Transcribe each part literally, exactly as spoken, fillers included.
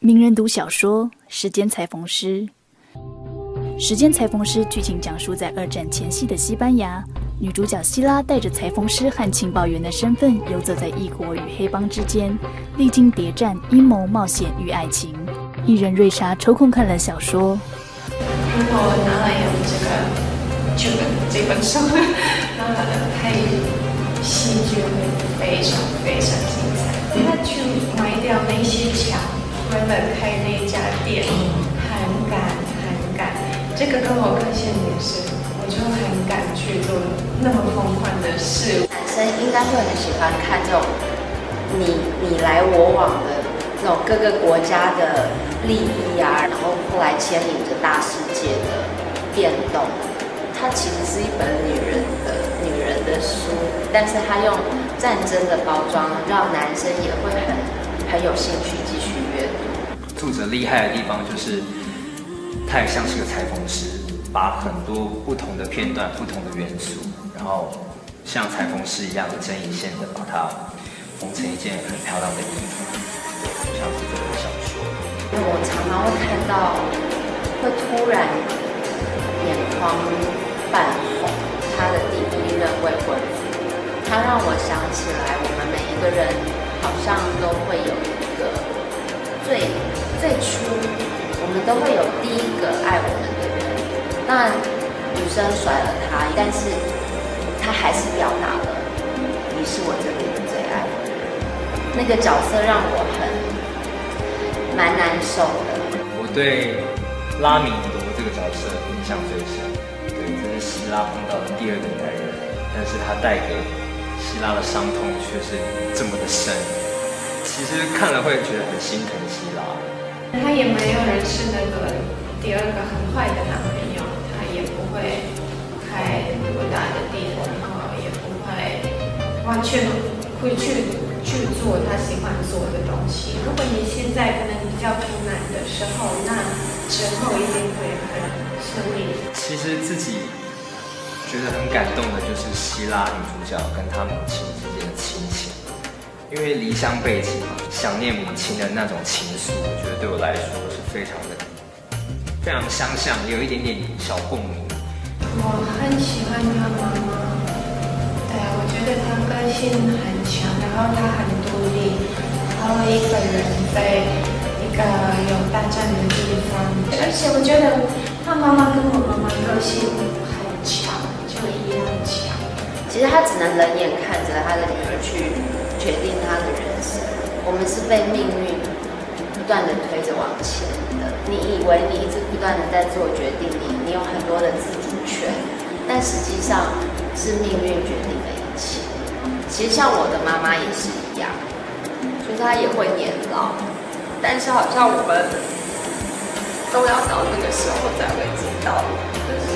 名人读小说《时间裁缝师》。《时间裁缝师》剧情讲述在二战前夕的西班牙，女主角希拉带着裁缝师和情报员的身份，游走在异国与黑帮之间，历经谍战、阴谋、冒险与爱情。艺人瑞莎抽空看了小说。 如果拿来用这个剧本这本书，那拍戏剧会非常非常精彩。他去卖掉那些墙，为了开那家店，很敢很敢。这个跟我个性也是，我就很敢去做那么疯狂的事。 男生应该会很喜欢看这种你你来我往的这种各个国家的利益啊，然后后来牵引着大世界的变动。它其实是一本女人的女人的书，但是它用战争的包装，让男生也会很很有兴趣继续阅读。 作者厉害的地方就是，他也像是个裁缝师，把很多不同的片段、不同的元素，然后像裁缝师一样的针一线的把它缝成一件很漂亮的衣服，对，像是这本小说。 我常常会看到，会突然眼眶泛红，他的第一任未婚夫，他让我想起来，我们每一个人好像都会有一个最最初，我们都会有第一个爱我们的人。那女生甩了他，但是他还是表达了你是我这辈子最爱的人。那个角色让我很蛮难受的。 我对拉米罗这个角色印象最深。对，这是希拉碰到的第二个男人，但是他带给希拉的伤痛却是这么的深。其实看了会觉得很心疼希拉。 他也没有人是那个第二个很坏的男朋友，他也不会开多大的地图炮，也不会完全会去去做他喜欢做的东西。如果你现在可能比较困难的时候，那之后一定会很顺利。 其实自己觉得很感动的就是希拉女主角跟她母亲之间的亲情，因为离乡背景嘛，想念母亲的那种情愫，我觉得对我来说是非常的非常相像，有一点点小共鸣。 我很喜欢她妈妈，对啊，我觉得她个性很强，然后她很独立，然后一个人在一个有大战的地方，而且我觉得她妈妈跟我妈妈个性很强，就一样强。 其实他只能冷眼看着他的女儿去决定他的人生。我们是被命运不断的推着往前的。你以为你一直不断的在做决定，你你有很多的自主权，但实际上是命运决定了一切。其实像我的妈妈也是一样，就是她也会年老，但是好像我们都要到那个时候才会知道，就是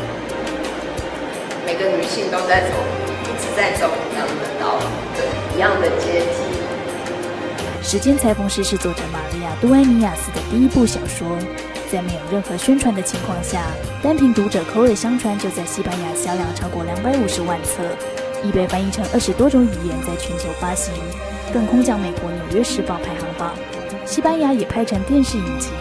每个女性都在走，一直在走一样的道路，对，一样的阶梯。 《时间裁缝师》是作者玛利亚·杜埃尼亚斯的第一部小说，在没有任何宣传的情况下，单凭读者口耳相传，就在西班牙销量超过两百五十万册，已被翻译成二十多种语言，在全球发行，更空降美国《纽约时报》排行榜。西班牙也拍成电视影集。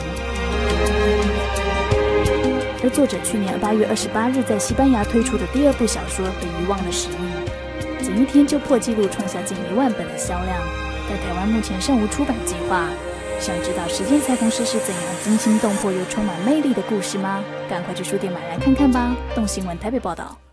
而作者去年八月二十八日在西班牙推出的第二部小说《被遗忘的使命》，仅一天就破纪录创下近一万本的销量。在台湾目前尚无出版计划。想知道《时间裁缝师》是怎样惊心动魄又充满魅力的故事吗？赶快去书店买来看看吧！动新闻台北报道。